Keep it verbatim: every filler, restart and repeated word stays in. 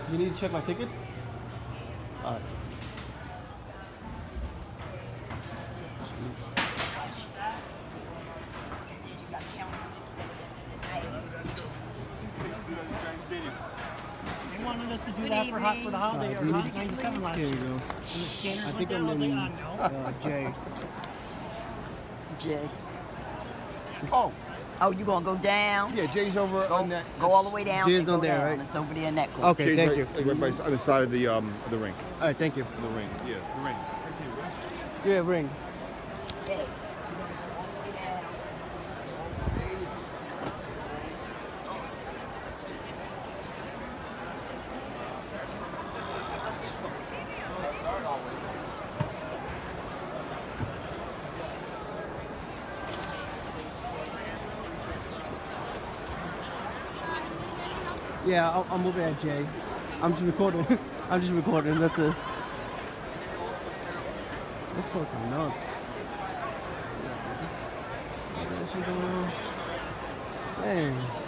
You need to check my ticket? All right. They wanted us to do Good that for, hot, for the holiday uh, or Hot ninety-seven last year. Here you go. And the scanners I think I'm in like, oh, no. uh, J. J. Oh. Oh, you gonna go down? Yeah, Jay's over go, on that. Go all the way down. Jay's on there, down. right? It's over there in that corner. Okay, Jay's thank right, you. Like right by the other side of the um of the ring. All right, thank you. The ring, yeah, the ring. Yeah, ring. Yeah. Yeah, I'll, I'm over at Jay. I'm just recording. I'm just recording. That's it. That's fucking nuts. Dang.